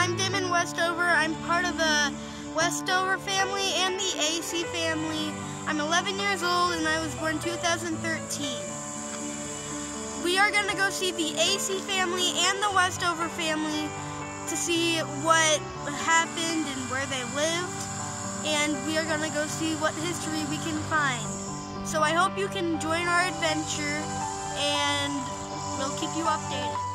I'm Damon Westover. I'm part of the Westover family and the AC family. I'm 11 years old and I was born 2013. We are going to go see the AC family and the Westover family to see what happened and where they lived. And we are going to go see what history we can find. So I hope you can join our adventure and we'll keep you updated.